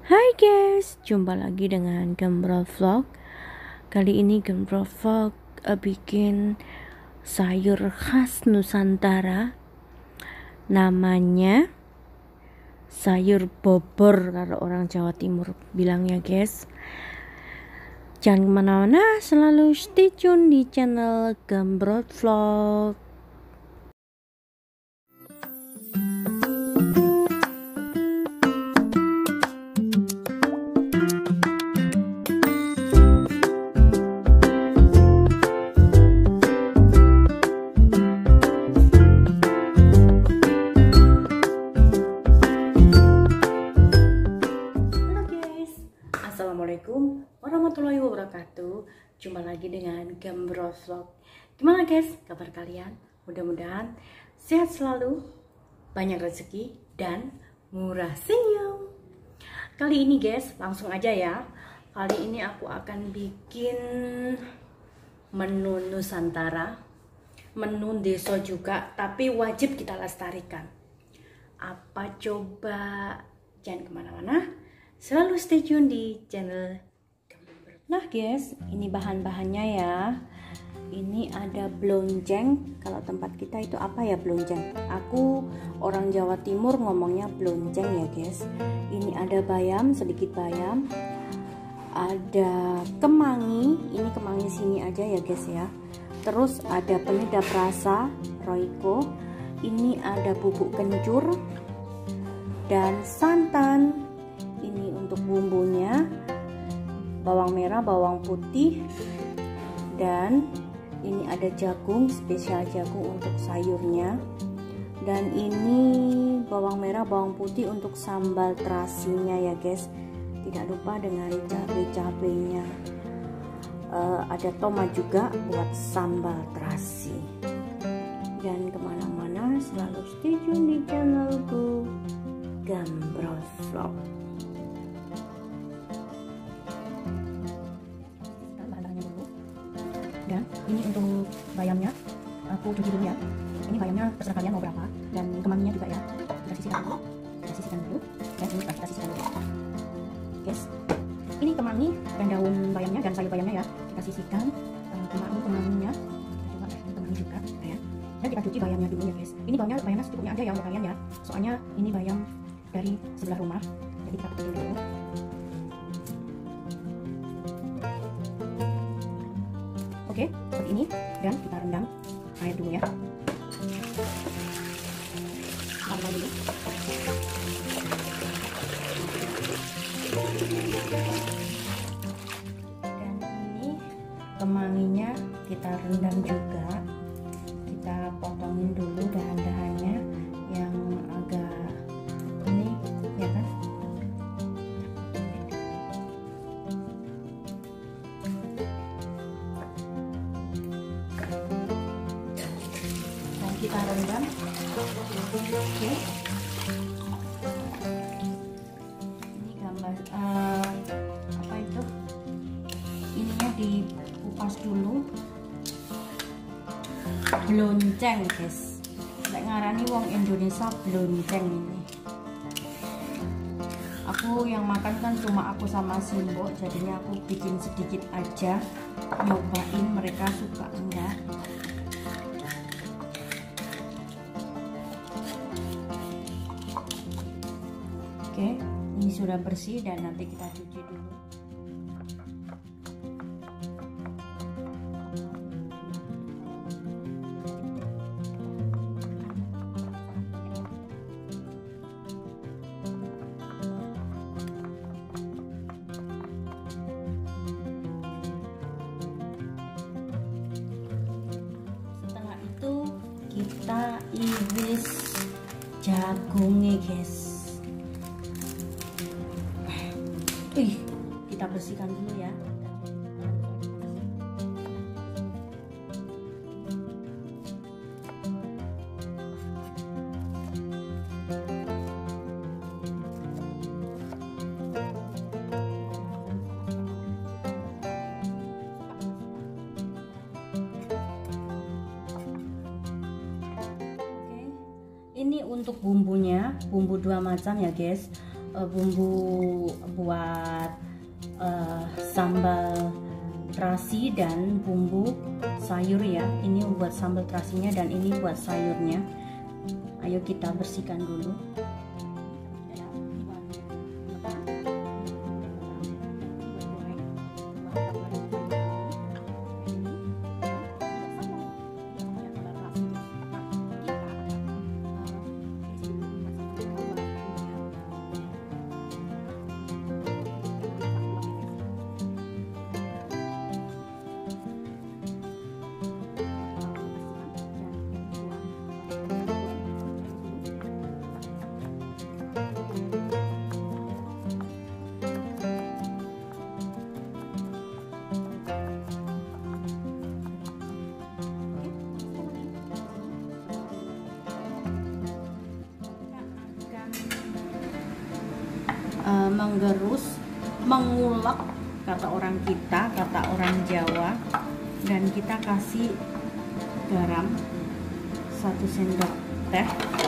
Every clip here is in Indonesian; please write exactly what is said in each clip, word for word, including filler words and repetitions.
Hai guys, jumpa lagi dengan Gembrol Vlog. Kali ini Gembrol Vlog uh, bikin sayur khas Nusantara. Namanya sayur bobor kalau orang Jawa Timur bilangnya guys. Jangan kemana-mana, selalu stay tune di channel Gembrol Vlog. Assalamualaikum warahmatullahi wabarakatuh. Jumpa lagi dengan Gembrol Vlog. Gimana guys kabar kalian? Mudah-mudahan sehat selalu, banyak rezeki dan murah senyum. Kali ini guys langsung aja ya. Kali ini aku akan bikin menu Nusantara, menu desa juga, tapi wajib kita lestarikan. Apa coba? Jangan kemana-mana, selalu stay tune di channel. Nah guys, ini bahan-bahannya ya. Ini ada blonceng. Kalau tempat kita itu apa ya blonceng? Aku orang Jawa Timur ngomongnya blonceng ya guys. Ini ada bayam, sedikit bayam. Ada kemangi. Ini kemangi sini aja ya guys ya. Terus ada penyedap rasa Royco. Ini ada bubuk kencur dan santan. Ini untuk bumbunya, bawang merah, bawang putih, dan ini ada jagung, spesial jagung untuk sayurnya. Dan ini bawang merah, bawang putih untuk sambal terasinya ya guys. Tidak lupa dengan cabai-cabainya. uh, Ada tomat juga buat sambal terasi. Dan kemana-mana selalu stay tune di channelku Gembrol Vlog. Dan ini untuk bayamnya aku cuci dulu ya. Ini bayamnya terserah kalian mau berapa, dan kemanginya juga ya kita sisihkan dulu, kita sisihkan dulu, dan ini kita sisihkan dulu guys. Ini kemangi dan daun bayamnya dan sayur bayamnya ya kita sisihkan. uh, kemangi kemanginya coba ini kemangi juga ya, dan kita cuci bayamnya dulu ya guys. Ini bayamnya bayamnya secukupnya aja ya untuk kalian ya, soalnya ini bayam dari sebelah rumah, jadi kita cuci dulu. Oke, seperti ini, dan kita rendam air dulu ya. Tambah dulu. Dan ini kemanginya kita rendam juga. Kita potongin dulu dahan-dahannya yang agak ini, ya kan? Kita rendam. Oke, ini gambar uh, apa itu, ininya dikupas dulu. Blonceng guys, lek ngarani wong Indonesia blonceng ini. Aku yang makan kan cuma aku sama Simbo, jadinya aku bikin sedikit aja, nyobain mereka suka enggak. Oke, ini sudah bersih dan nanti kita cuci dulu. Setelah itu kita iris jagungnya guys. Ih, kita bersihkan dulu ya. Oke, ini untuk bumbunya, bumbu dua macam ya guys. uh, bumbu buat uh, sambal terasi dan bumbu sayur ya. Ini buat sambal terasinya dan ini buat sayurnya. Ayo kita bersihkan dulu. Uh, menggerus, mengulek kata orang kita, kata orang Jawa, dan kita kasih garam satu sendok teh,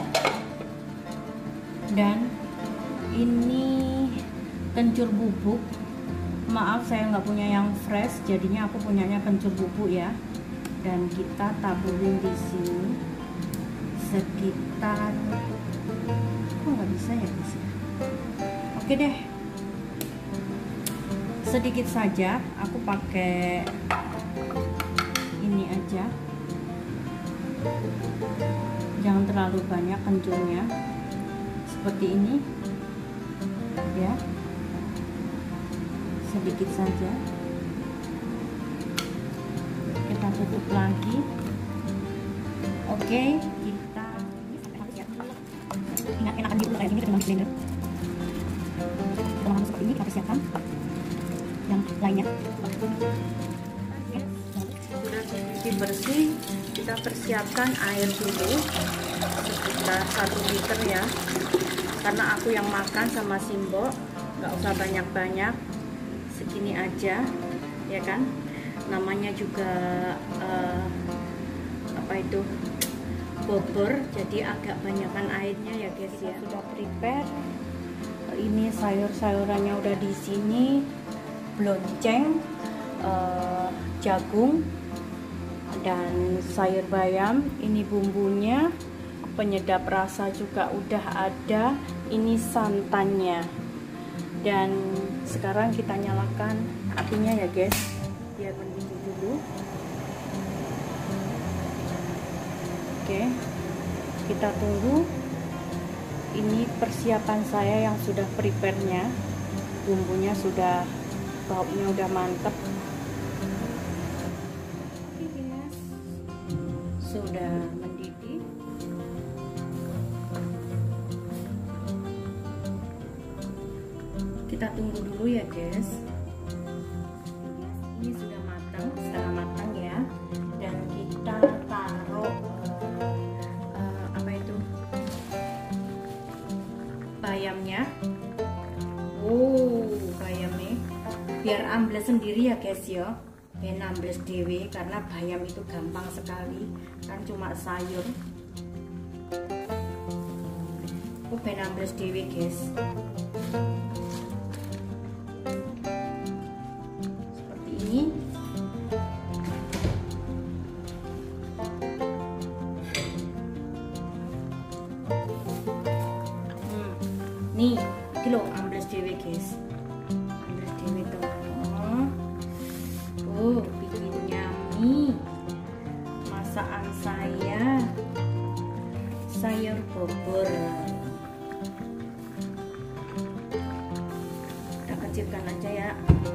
dan ini kencur bubuk. Maaf saya nggak punya yang fresh, jadinya aku punyanya kencur bubuk ya. Dan kita taburin di sini sekitar, kok nggak bisa ya guys ya. Oke deh, sedikit saja aku pakai ini aja, jangan terlalu banyak kencurnya, seperti ini ya, sedikit saja. Kita tutup lagi. Oke, kita enak-enakan diulek kayak gini ketimbang blender. Kalau seperti ini kita persiapkan yang lainnya. Sudah cuci bersih, kita persiapkan air dulu sekitar satu liter ya, karena aku yang makan sama Simbo, nggak usah banyak-banyak, segini aja ya kan. Namanya juga uh, apa itu bobor, jadi agak banyakkan airnya ya guys ya. Sudah prepare. Ini sayur-sayurannya udah di sini, blonceng, uh, jagung, dan sayur bayam. Ini bumbunya, penyedap rasa juga udah ada. Ini santannya. Dan sekarang kita nyalakan apinya ya guys, biar mendidih dulu. Oke, kita tunggu. Ini persiapan saya yang sudah prepare-nya, bumbunya sudah, baunya udah mantep. Oke guys, sudah mendidih. Kita tunggu dulu ya guys. Ini sudah matang, setengah matang ya, dan kita taruh uh, apa itu bayamnya. Oh, bayamnya biar ambles sendiri ya guys ya, ben ambles dewe, karena bayam itu gampang sekali kan, cuma sayur. Oh, ben ambles dewe guys. Seperti ini. Nih, iki lho ambles dhewe guys. Ambles dhewe to. Oh, bikin yummy. Masakan saya sayur bobor. Kita kecilkan aja ya.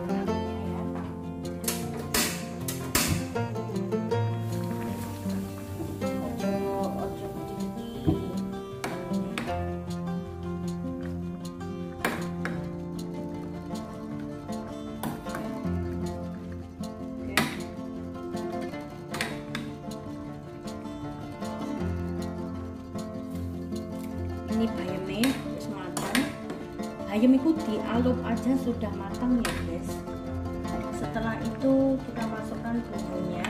Ini bayamnya terus matang. Bayam itu dialup aja sudah matang ya guys. Setelah itu kita masukkan bumbunya.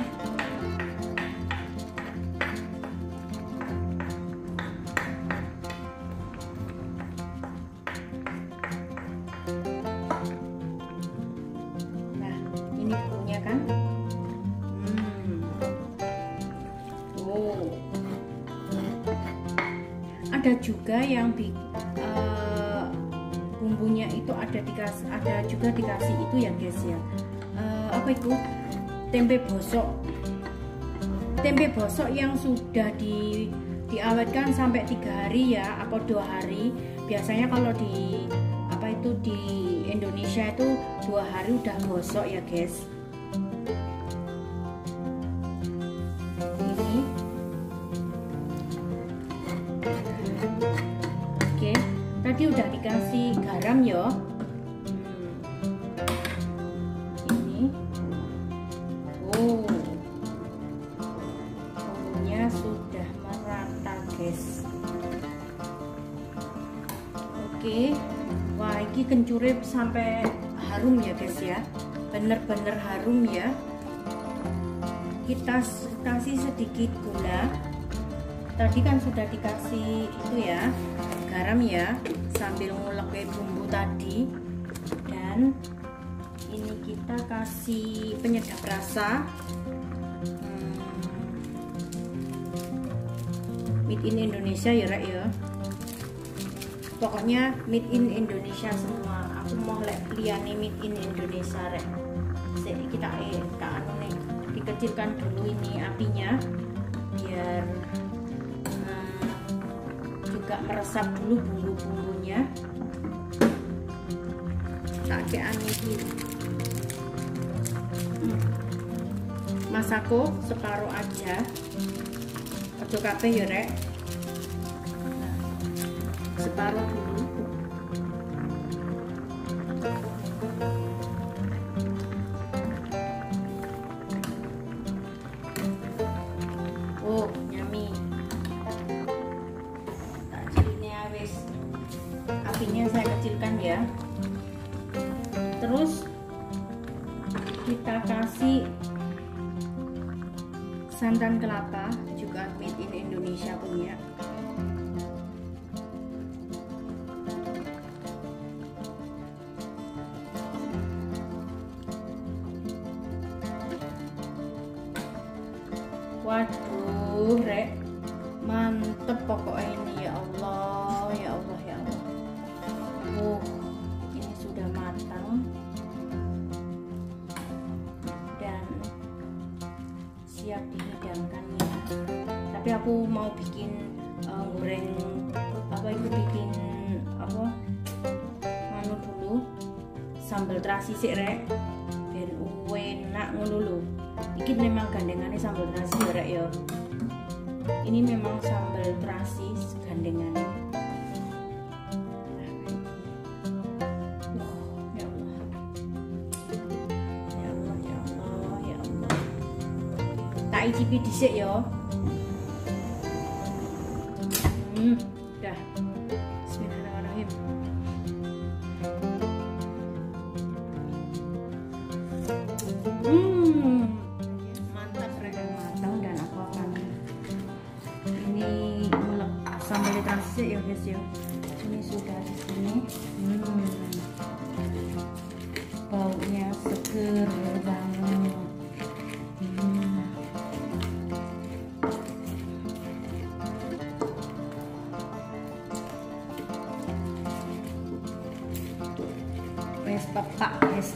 ada juga yang bi uh, bumbunya itu ada dikasih, ada juga dikasih itu ya guys ya. Uh, apa itu? Tempe bosok. Tempe bosok yang sudah di diawetkan sampai tiga hari ya, atau dua hari. Biasanya kalau di apa itu di Indonesia itu dua hari udah gosok ya guys. Ini oke, tadi udah dikasih garam ya. Hmm. Ini oh, bumbunya sudah merata guys. Oke, wah ini kencure sampai harum ya guys ya, bener-bener harum ya. Kita kasih sedikit gula, tadi kan sudah dikasih itu ya, garam ya, sambil ngulek bumbu tadi. Dan ini kita kasih penyedap rasa, hmm, made in Indonesia ya rek ya. Pokoknya made in Indonesia semua. Aku mau lek liyane made in Indonesia rek. Sik kita eh tak anu nih, dikecilkan dulu ini apinya biar hmm, juga meresap dulu bumbu-bumbunya. Tak kean iki. Hmm. Masako separuh aja. Ojo kabeh ya rek. Separuh dulu. Oh, nyami. Tak cilinnya wis. Apinya saya kecilkan ya. Terus kita kasih santan kelapa, juga made in Indonesia punya. Waduh rek, mantep pokoknya ini ya Allah, ya Allah, ya Allah. Oh, ini sudah matang dan siap dihidangkan ya. Tapi aku mau bikin uh, goreng apa itu bikin apa manu dulu, sambal terasi sih rek, biar enak ngono lho. Iki memang gandengannya sambal terasi ya rek ya. Ini memang sambal terasi gandengannya. Oh, ya Allah. Ya Allah, ya Allah, ya Allah. Tak icipi dhisik ya. Hmm, dah. Bismillahirrahmanirrahim. Hmm. Sambal terasi ya guys ya. Ini sudah di sini. Hmm. Baunya seger banget. Hmm. Wes pepak guys.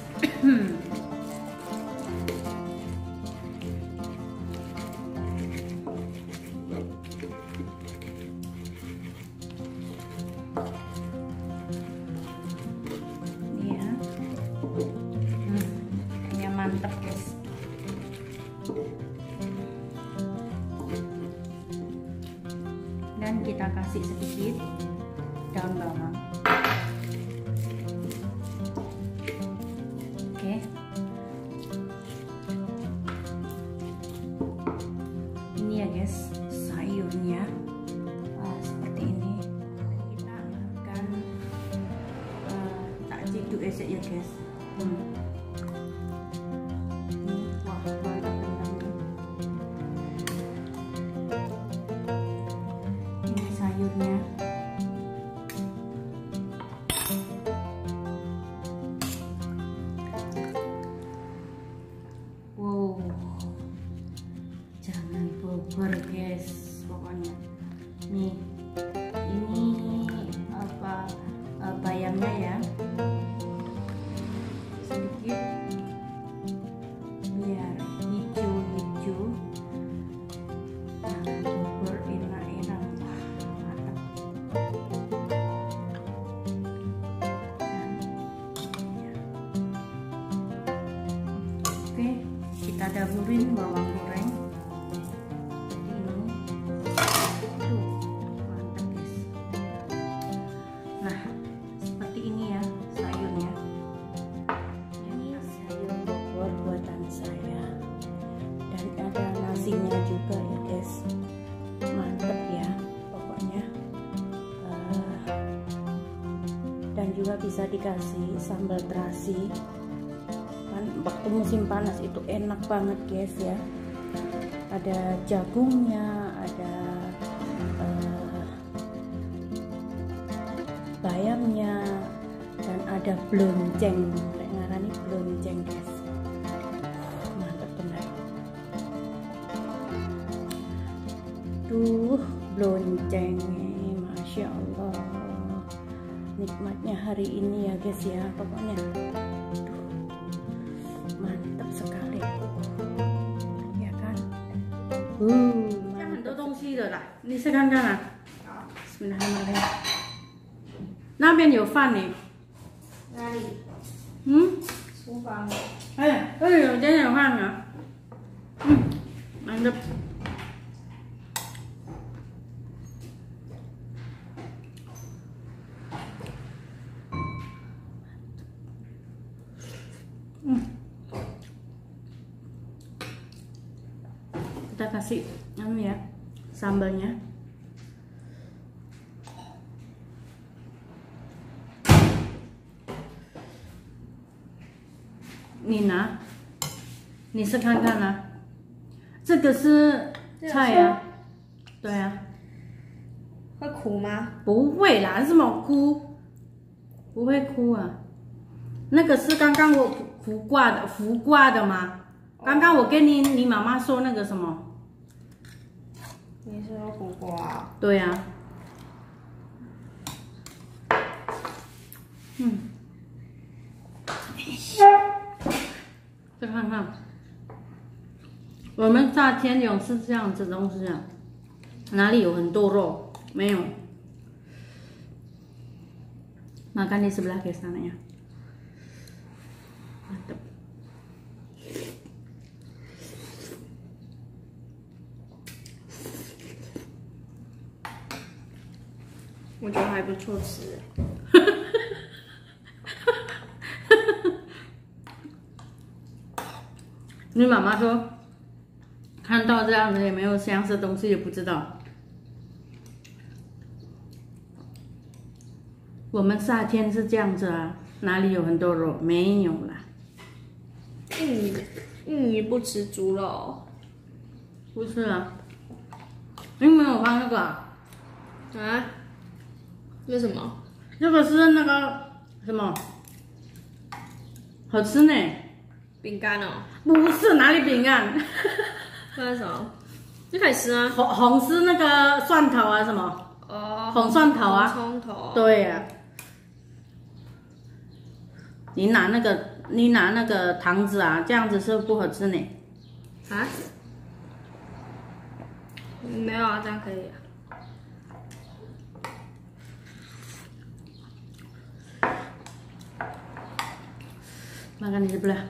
Mantap guys. Dan kita kasih sedikit daun bawang. Oke. Ini ya guys sayurnya. Wah, seperti ini. Kita akan uh, tak ciduk esek ya guys. Hmm. Sayurnya wow, jangan bobor guys, pokoknya nih ini saya taburin bawang goreng ini. Tuh, mantap guys. Nah, seperti ini ya sayurnya. Ini sayur bogor buatan saya, dan ada nasinya juga ya guys. Mantep ya pokoknya. Uh, dan juga bisa dikasih sambal terasi. Waktu musim panas itu enak banget guys ya. Ada jagungnya, ada uh, bayamnya, dan ada blonceng. Kayak ngarani blonceng guys. Mantap benar. Tuh blonceng, masya Allah. Nikmatnya hari ini ya guys ya pokoknya. Mantap sekali ya kan. Uh, mantap. 很多东西的啦，你试看看啊。Bismillahirrahmanirrahim。那边有饭呢。 哪里？ 嗯， 厨房。 哎，这里有点点饭呢。嗯，mantap。Hmm. Kita kasih anu ya sambalnya.你拿，你试看看啊，这个是菜呀、啊，对啊。 会苦吗？ 不会啦，什么哭？不会哭啊。那个是刚刚我浮挂的，浮挂的吗？刚刚我跟你你妈妈说那个什么？ 你说苦瓜？ 对呀、啊。嗯。再看看，我们炸天勇是这样子的东西啊，哪里有很多肉？没有。Makan di sebelah guys tanahnya. Mantap. 我觉得还不错吃。 你妈妈说，看到这样子也没有相似东西，也不知道。我们夏天是这样子啊，哪里有很多肉？没有啦。 印尼，印尼不吃猪肉。 不是啊，你没有放那个啊？ 啊？为什么？ 这个是那个什么？好吃呢。 饼干哦。 不是，哪里饼干？ 那是什么？就可以吃啊。 红红是那个蒜头啊，什么？ 哦。 红蒜头啊。 红葱头。 对呀、啊。你拿那个，你拿那个糖子啊，这样子是不好吃呢。 啊？没有啊，这样可以、啊。 Makan di sebelah.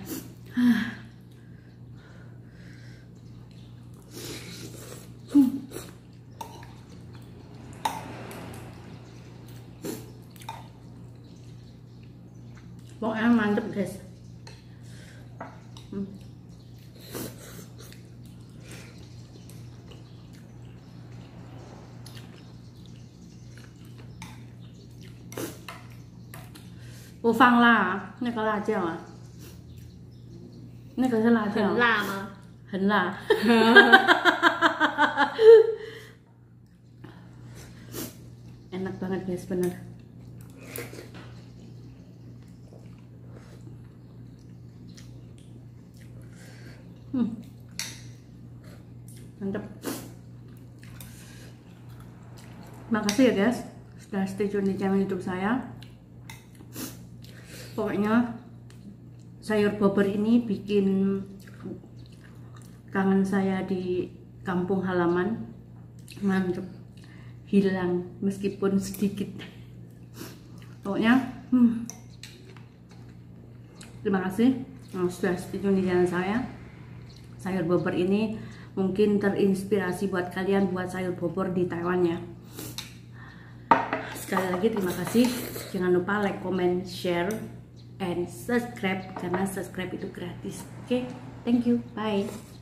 Pokoknya mantep guys. Hmm.我放辣，那个辣椒啊，那个是辣椒， 很辣吗？ 很辣。Enak banget guys, bener. Hmm. Mantap. Makasih ya guys sudah stay tune di channel YouTube saya. Pokoknya sayur bobor ini bikin kangen saya di kampung halaman. Mantap, hilang meskipun sedikit. Pokoknya hmm. terima kasih sudah stay tune di channel saya. sayur bobor ini mungkin terinspirasi buat kalian buat sayur bobor di Taiwan ya. Sekali lagi terima kasih. Jangan lupa like, comment, share, and subscribe karena subscribe itu gratis. Oke, okay? Thank you. Bye.